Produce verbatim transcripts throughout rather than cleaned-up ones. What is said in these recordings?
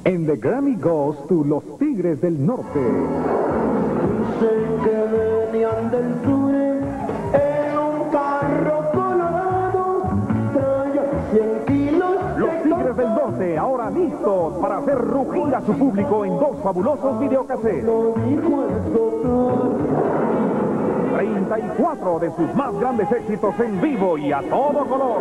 En The Grammy Goes to los Tigres del Norte. Dicen que venían del sur en un carro colorado, traía cien kilos. Los Tigres del Norte, ahora listos para hacer rugir a su público en dos fabulosos videocassettes. Lo dijo el doctor. treinta y cuatro de sus más grandes éxitos en vivo y a todo color.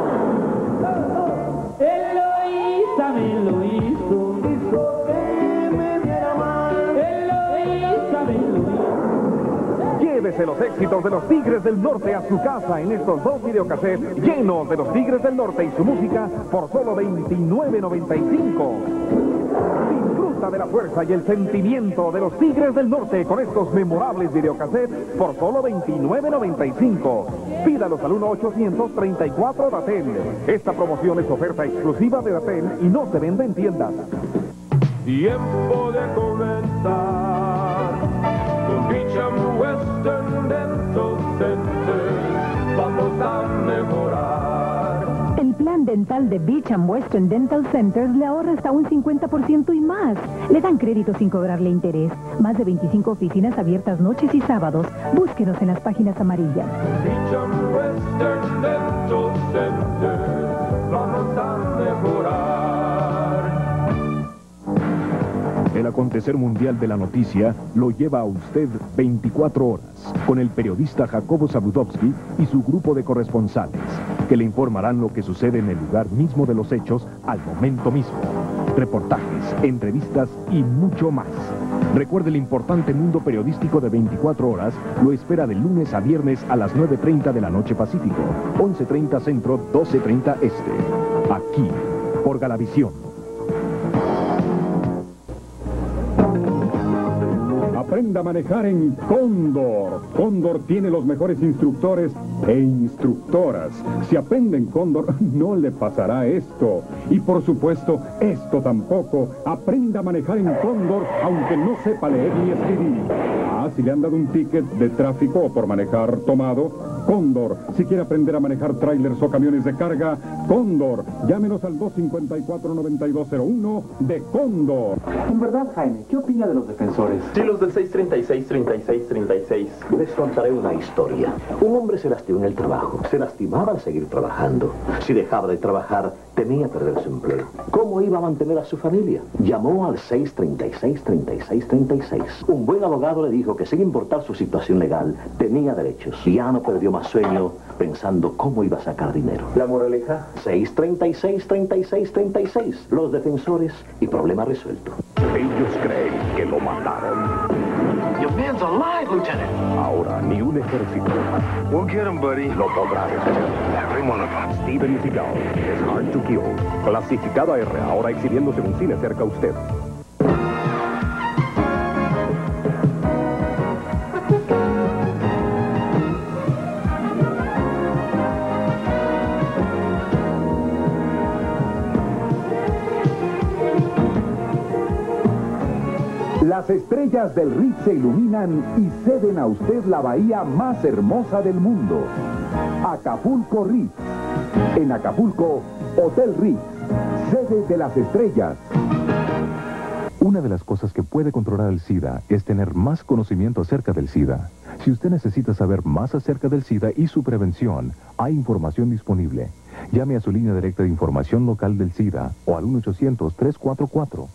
Eloísa me lo hizo, hizo que me viera mal. Eloísa me lo hizo. Llévese los éxitos de los Tigres del Norte a su casa en estos dos videocassettes llenos de los Tigres del Norte y su música por solo veintinueve noventa y cinco. Disfruta de la fuerza y el sentimiento de los Tigres del Norte con estos memorables videocassettes por solo veintinueve noventa y cinco. Pídalos al uno ochocientos treinta y cuatro Datel. Esta promoción es oferta exclusiva de Datel y no se vende en tiendas. Tiempo de comenzar con Beecham Western Dental Center. Vamos a mejorar. El plan dental de Beecham Western Dental Center le ahorra hasta un cincuenta por ciento y más. Le dan crédito sin cobrarle interés. Más de veinticinco oficinas abiertas noches y sábados. Búsquenos en las páginas amarillas. Beecham Western Dental Center. Vamos a mejorar. El acontecer mundial de la noticia lo lleva a usted veinticuatro horas con el periodista Jacobo Zabudowski y su grupo de corresponsales que le informarán lo que sucede en el lugar mismo de los hechos al momento mismo. Reportajes, entrevistas y mucho más. Recuerde, el importante mundo periodístico de veinticuatro horas lo espera de lunes a viernes a las nueve treinta de la noche Pacífico, once treinta Centro, doce treinta Este. Aquí, por Galavisión. Aprenda a manejar en Cóndor. Cóndor tiene los mejores instructores e instructoras. Si aprende en Cóndor, no le pasará esto. Y por supuesto, esto tampoco. Aprenda a manejar en Cóndor, aunque no sepa leer ni escribir. Ah, si le han dado un ticket de tráfico o por manejar tomado, Cóndor. Si quiere aprender a manejar trailers o camiones de carga, Cóndor. Llámenos al dos cinco cuatro, nueve dos cero uno de Cóndor. En verdad, Jaime, ¿qué opina de los defensores? Sí, los del seis treinta y seis, treinta y seis, treinta y seis. Les contaré una historia. Un hombre se lastimó en el trabajo. Se lastimaba al seguir trabajando. Si dejaba de trabajar, temía perder su empleo. ¿Cómo iba a mantener a su familia? Llamó al seis treinta y seis, treinta y seis, treinta y seis. Un buen abogado le dijo que sin importar su situación legal, tenía derechos. Ya no perdió más sueño pensando cómo iba a sacar dinero. ¿La moraleja? seis treinta y seis, treinta y seis, treinta y seis. Los defensores y problema resuelto. Ellos creen que lo mataron. Your man's alive, Lieutenant. Ahora ni un ejército We'll get him, buddy. lo podrá detener. Every one of them. Steven Seagal es Hard to Kill. Clasificada R, ahora exhibiéndose en un cine cerca a usted. Las estrellas del Ritz se iluminan y ceden a usted la bahía más hermosa del mundo. Acapulco Ritz. En Acapulco, Hotel Ritz, sede de las estrellas. Una de las cosas que puede controlar el SIDA es tener más conocimiento acerca del SIDA. Si usted necesita saber más acerca del SIDA y su prevención, hay información disponible. Llame a su línea directa de información local del SIDA o al uno ochocientos, tres cuatro cuatro.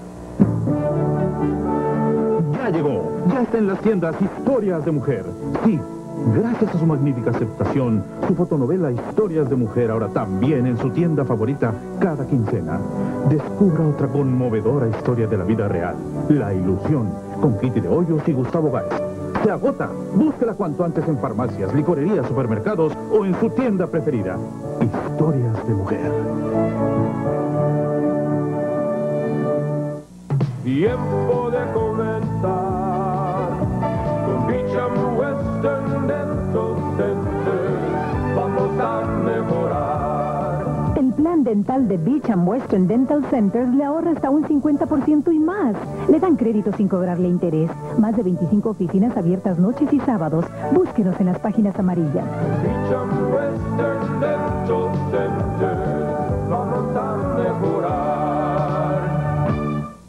Ya llegó, ya está en las tiendas Historias de Mujer. Sí, gracias a su magnífica aceptación, su fotonovela Historias de Mujer ahora también en su tienda favorita cada quincena. Descubra otra conmovedora historia de la vida real, La Ilusión, con Kitty de Hoyos y Gustavo Báez. Se agota, búsquela cuanto antes en farmacias, licorerías, supermercados o en su tienda preferida. Historias de Mujer. Tiempo de comenzar con Beecham Western Dental Center. Vamos a mejorar. El plan dental de Beecham Western Dental Center le ahorra hasta un cincuenta por ciento y más. Le dan crédito sin cobrarle interés. Más de veinticinco oficinas abiertas noches y sábados. Búsquenos en las páginas amarillas. Beecham Western Dental Center. Vamos a mejorar.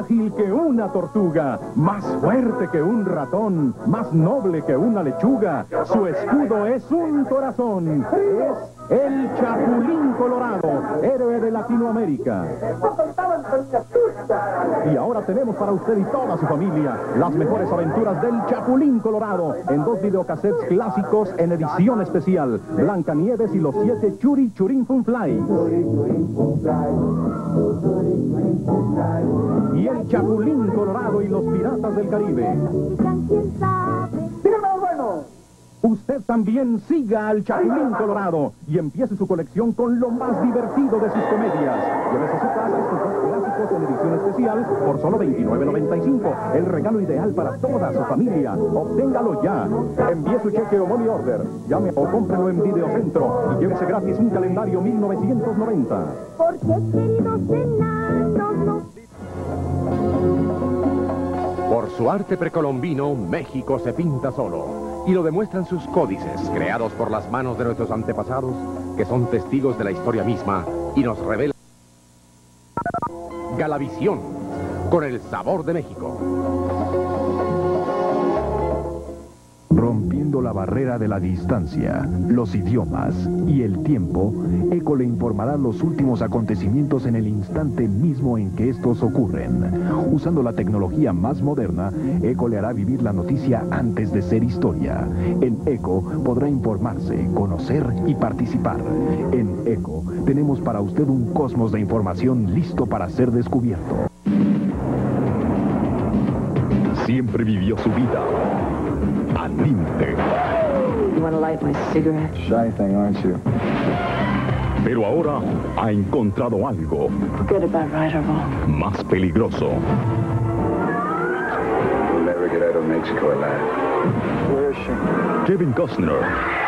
ágil que una tortuga, más fuerte que un ratón, más noble que una lechuga. Su escudo es un corazón. Es el Chapulín Colorado, héroe de Latinoamérica. Y ahora tenemos para usted y toda su familia las mejores aventuras del Chapulín Colorado en dos videocassettes clásicos en edición especial. Blancanieves y los siete Churi Churin Fun Fly. Y el Chapulín Colorado y los Piratas del Caribe. ¡Dígame, bueno! Usted también siga al Chapulín Colorado y empiece su colección con lo más divertido de sus comedias. Llévese a su casa estos dos clásicos en edición especial por solo veintinueve noventa y cinco. El regalo ideal para toda su familia. Obténgalo ya. Envíe su cheque o money order. Llame o cómprelo en Videocentro y llévese gratis un calendario mil novecientos noventa. Porque queridos enanos no... Por su arte precolombino, México se pinta solo. Y lo demuestran sus códices, creados por las manos de nuestros antepasados, que son testigos de la historia misma y nos revelan Galavisión, con el sabor de México. Rompiendo la barrera de la distancia, los idiomas y el tiempo, ECO le informará los últimos acontecimientos en el instante mismo en que estos ocurren. Usando la tecnología más moderna, ECO le hará vivir la noticia antes de ser historia. En ECO podrá informarse, conocer y participar. En ECO tenemos para usted un cosmos de información listo para ser descubierto. Siempre vivió su vida al límite. You want to light my cigarette? Shy thing, aren't you? Pero ahora ha encontrado algo Forget about right or wrong. más peligroso. We'll never get out of Mexico alive. Where is she? Kevin Costner.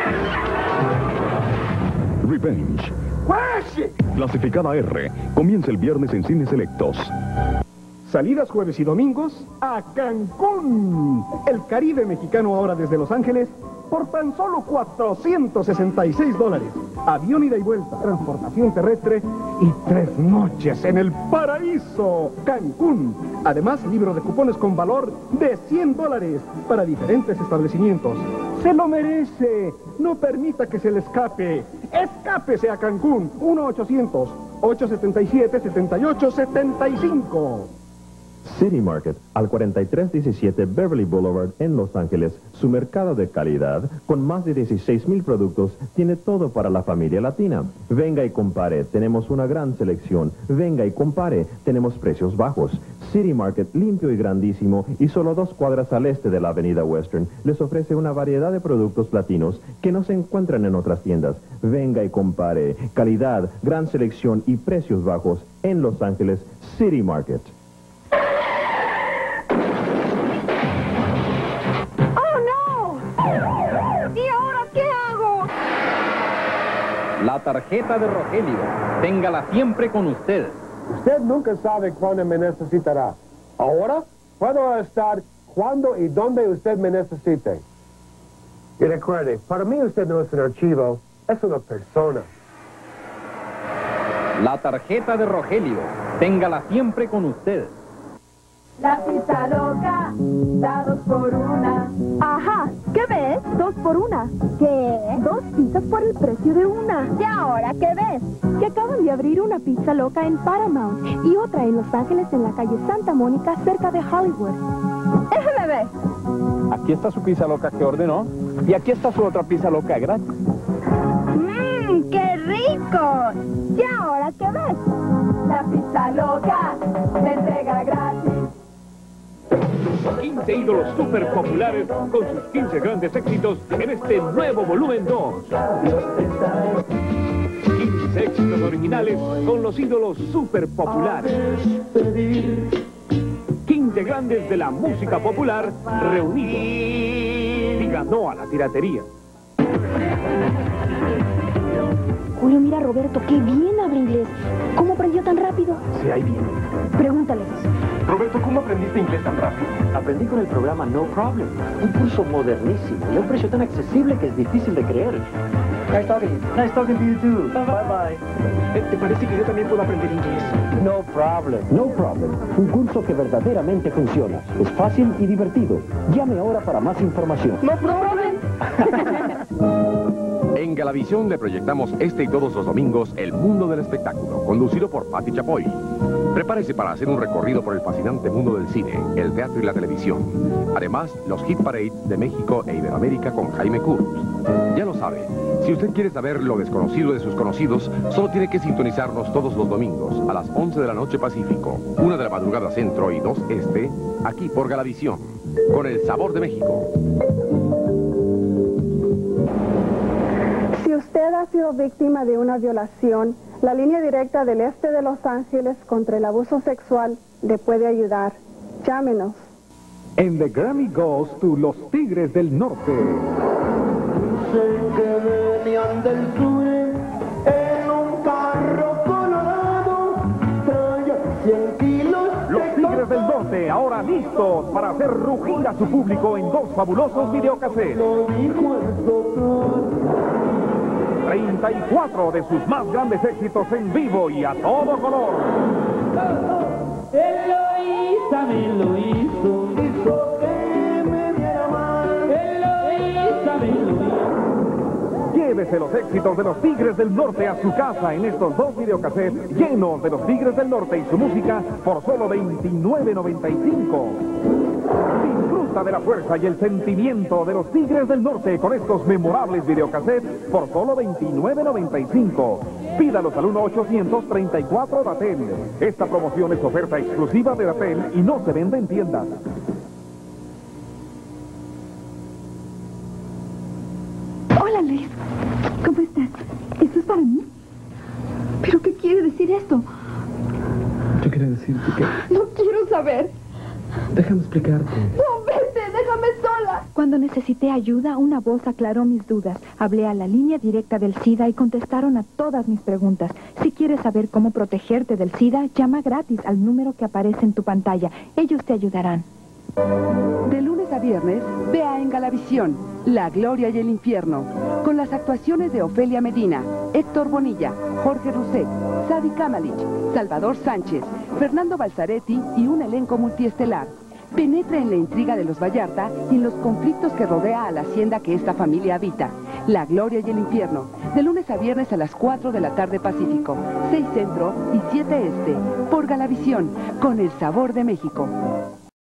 Revenge. Where is she? Clasificada R. Comienza el viernes en cines selectos. Salidas jueves y domingos a Cancún. El Caribe mexicano ahora desde Los Ángeles por tan solo cuatrocientos sesenta y seis dólares. Avión ida y vuelta, transportación terrestre y tres noches en el paraíso. Cancún. Además, libro de cupones con valor de cien dólares para diferentes establecimientos. ¡Se lo merece! No permita que se le escape. ¡Escápese a Cancún! uno ochocientos, ochocientos setenta y siete, setenta y ocho setenta y cinco. City Market, al cuarenta y tres diecisiete Beverly Boulevard en Los Ángeles. Su mercado de calidad, con más de dieciséis mil productos, tiene todo para la familia latina. Venga y compare, tenemos una gran selección. Venga y compare, tenemos precios bajos. City Market, limpio y grandísimo, y solo dos cuadras al este de la avenida Western, les ofrece una variedad de productos latinos que no se encuentran en otras tiendas. Venga y compare, calidad, gran selección y precios bajos en Los Ángeles, City Market. La tarjeta de Rogelio. Téngala siempre con usted. Usted nunca sabe cuándo me necesitará. Ahora puedo estar cuando y donde usted me necesite. Y recuerde, para mí usted no es un archivo, es una persona. La tarjeta de Rogelio. Téngala siempre con usted. La pizza loca, da dos por una. Ajá, ¿qué ves? Dos por una. ¿Qué? Dos pizzas por el precio de una. ¿Y ahora qué ves? Que acaban de abrir una pizza loca en Paramount y otra en Los Ángeles en la calle Santa Mónica cerca de Hollywood. Déjame ver. Aquí está su pizza loca que ordenó y aquí está su otra pizza loca gratis. ¡Mmm, qué rico! ¿Y ahora qué ves? La pizza loca se entrega gratis. quince ídolos super populares con sus quince grandes éxitos en este nuevo volumen dos. quince éxitos originales con los ídolos super populares. quince grandes de la música popular reunidos. Diga no a la piratería. Julio, mira a Roberto, qué bien habla inglés. ¿Cómo aprendió tan rápido? Sí, ahí viene. Pregúntales. Roberto, ¿cómo aprendiste inglés tan rápido? Aprendí con el programa No Problem, un curso modernísimo y a un precio tan accesible que es difícil de creer. Nice talking to you. Nice talking to you too. Bye bye. Eh, ¿Te parece que yo también puedo aprender inglés? No problem. No Problem, un curso que verdaderamente funciona. Es fácil y divertido. Llame ahora para más información. No problem. En Galavisión le proyectamos este y todos los domingos El Mundo del Espectáculo, conducido por Patti Chapoy. Prepárese para hacer un recorrido por el fascinante mundo del cine, el teatro y la televisión. Además, los Hit Parades de México e Iberoamérica con Jaime Kurz. Ya lo sabe, si usted quiere saber lo desconocido de sus conocidos, solo tiene que sintonizarnos todos los domingos a las once de la noche Pacífico, una de la madrugada Centro y dos Este, aquí por Galavisión, con el sabor de México. Si usted ha sido víctima de una violación, la línea directa del este de Los Ángeles contra el abuso sexual le puede ayudar. Llámenos. En The Grammy Goes to Los Tigres del Norte. Sé que venían del sur en un carro colorado, traía cien kilos. Los Tigres del Norte, ahora listos para hacer rugir a su público en dos fabulosos videocassettes. treinta y cuatro de sus más grandes éxitos en vivo y a todo color. Eloísa me lo hizo, hizo que me viera mal. Eloísa me lo hizo. Llévese los éxitos de los Tigres del Norte a su casa en estos dos videocassettes llenos de los Tigres del Norte y su música por solo veintinueve noventa y cinco. Disfruta de la fuerza y el sentimiento de los Tigres del Norte con estos memorables videocassettes por solo veintinueve noventa y cinco. Pídalos al uno ochocientos treinta y cuatro Datel. Esta promoción es oferta exclusiva de Datel y no se vende en tiendas. Hola, Liz. ¿Cómo estás? ¿Esto es para mí? ¿Pero qué quiere decir esto? Yo quería decirte que... No quiero saber. Déjame explicarte. ¡No, vete! ¡Déjame sola! Cuando necesité ayuda, una voz aclaró mis dudas. Hablé a la línea directa del SIDA y contestaron a todas mis preguntas. Si quieres saber cómo protegerte del SIDA, llama gratis al número que aparece en tu pantalla. Ellos te ayudarán. De lunes a viernes, vea en Galavisión La Gloria y el Infierno, con las actuaciones de Ofelia Medina, Héctor Bonilla, Jorge Rousset, Sadi Kamalich, Salvador Sánchez, Fernando Balzaretti y un elenco multiestelar. Penetra en la intriga de los Vallarta y en los conflictos que rodea a la hacienda que esta familia habita. La Gloria y el Infierno, de lunes a viernes a las cuatro de la tarde Pacífico, seis Centro y siete Este, por Galavisión, con el sabor de México.